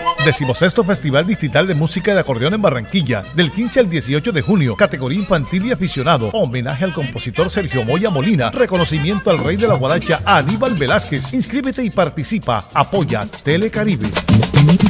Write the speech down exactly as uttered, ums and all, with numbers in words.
Decimosexto Festival Distrital de Música de Acordeón en Barranquilla, del quince al dieciocho de junio, categoría infantil y aficionado. Homenaje al compositor Sergio Moya Molina, reconocimiento al rey de la guaracha Aníbal Velázquez. Inscríbete y participa. Apoya Telecaribe.